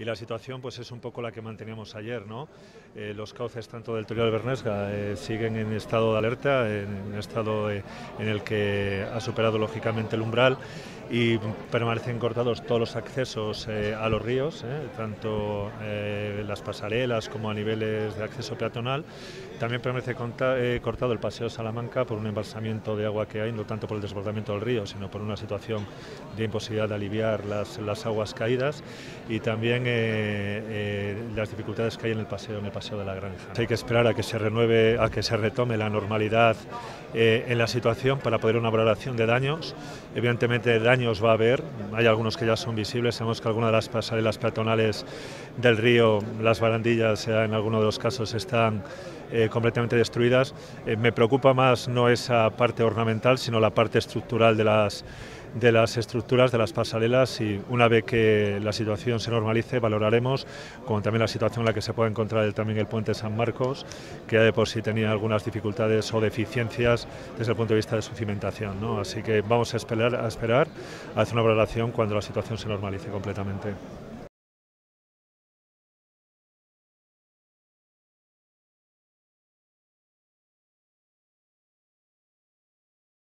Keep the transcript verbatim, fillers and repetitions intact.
y la situación pues es un poco la que manteníamos ayer, ¿no? Eh, los cauces tanto del Toriol del Bernesga eh, siguen en estado de alerta, en un estado eh, en el que ha superado lógicamente el umbral y permanecen cortados todos los accesos eh, a los ríos, eh, tanto eh, las pasarelas como a niveles de acceso peatonal. También permanece conta, eh, cortado el paseo Salamanca por un embalsamiento de agua que hay, no tanto por el desbordamiento del río, sino por una situación de imposibilidad de aliviar las, las aguas caídas, y también eh, eh, las dificultades que hay en el paseo, en el paseo de la Granja. Hay que esperar a que se renueve, a que se retome la normalidad eh, en la situación para poder una valoración de daños. Evidentemente daños va a haber, hay algunos que ya son visibles, sabemos que algunas de las pasarelas peatonales del río, las barandillas en algunos de los casos están eh, completamente destruidas. Eh, me preocupa más no esa parte ornamental, sino la parte estructural de las de las estructuras de las pasarelas, y una vez que la situación se normalice valoraremos, como también la situación en la que se puede encontrar el, también el puente San Marcos, que ya de por sí tenía algunas dificultades o deficiencias desde el punto de vista de su cimentación, ¿no? Así que vamos a esperar, a esperar a hacer una valoración cuando la situación se normalice completamente.